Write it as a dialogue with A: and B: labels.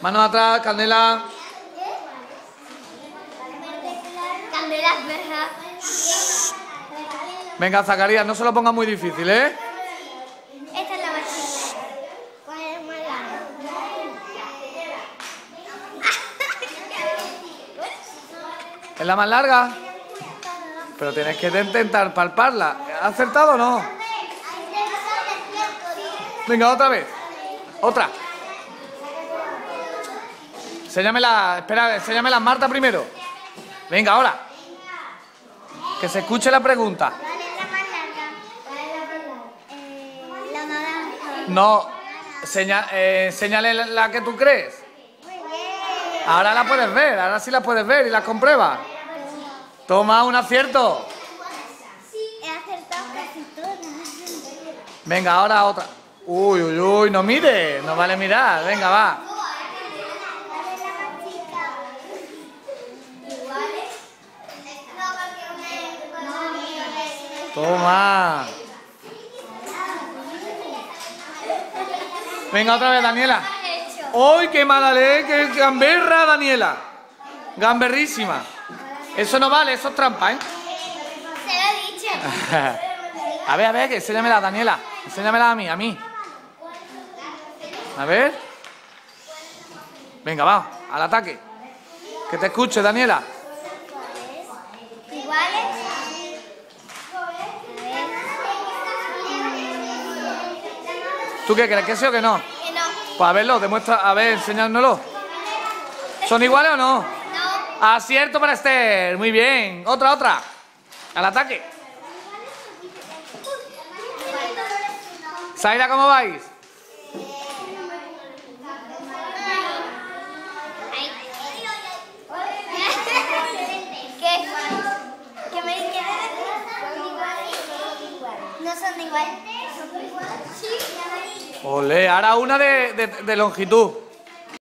A: Manos atrás, Candela.
B: Candela es verdad.
A: Venga, Zacarías, no se lo ponga muy difícil, ¿eh?
B: Esta es la más chica. ¿Cuál es más larga?
A: ¿Es la más larga? Pero tienes que intentar palparla. ¿Has acertado o no? Venga, otra vez. Otra. Enséñamela, espera, enséñamela Marta primero. Venga, ahora. Que se escuche la pregunta.
B: ¿Cuál es la más larga? La naranja.
A: No, enséñale la que tú crees.
B: Muy bien.
A: Ahora la puedes ver, ahora sí la puedes ver y la compruebas. Toma un acierto.
B: He acertado casi todas.
A: Venga, ahora otra. Uy, uy, uy, no mire, no vale mirar. Venga, va.
B: ¿Cuál es la más chica? ¿Iguales? No,
A: Toma. Venga, otra vez, Daniela. ¡Uy, qué mala ley! ¡Qué gamberra, Daniela! Gamberrísima. Eso no vale, eso es trampa, ¿eh?
B: Se lo he dicho.
A: A ver, que enséñamela, Daniela. Enséñamela a mí. A ver. Venga, va, al ataque. Que te escuche, Daniela.
B: ¿Iguales?
A: ¿Tú qué crees, que sí o que no?
B: Que no.
A: Pues a verlo, demuestra, a ver, enseñárnoslo. ¿Son iguales o no?
B: No.
A: Acierto para Esther, muy bien. Otra. Al ataque. Zaira, ¿cómo vais?
B: ¿Qué? ¿Qué me dices? No son iguales. Sí.
A: Olé, ahora una de longitud.